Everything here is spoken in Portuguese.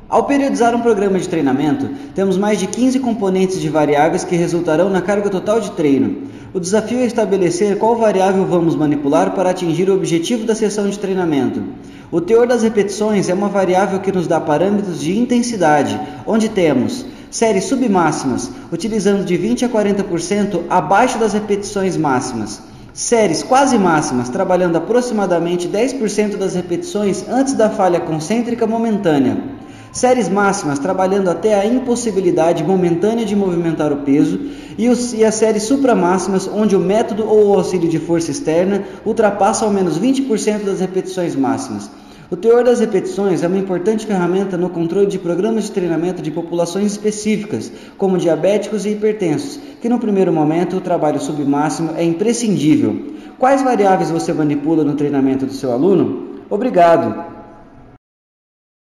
Ao periodizar um programa de treinamento, temos mais de 15 componentes de variáveis que resultarão na carga total de treino. O desafio é estabelecer qual variável vamos manipular para atingir o objetivo da sessão de treinamento. O teor das repetições é uma variável que nos dá parâmetros de intensidade, onde temos séries submáximas, utilizando de 20 a 40% abaixo das repetições máximas. Séries quase máximas, trabalhando aproximadamente 10% das repetições antes da falha concêntrica momentânea. Séries máximas, trabalhando até a impossibilidade momentânea de movimentar o peso, e as séries supramáximas, onde o método ou o auxílio de força externa ultrapassa ao menos 20% das repetições máximas. O teor das repetições é uma importante ferramenta no controle de programas de treinamento de populações específicas, como diabéticos e hipertensos, que no primeiro momento o trabalho submáximo é imprescindível. Quais variáveis você manipula no treinamento do seu aluno? Obrigado!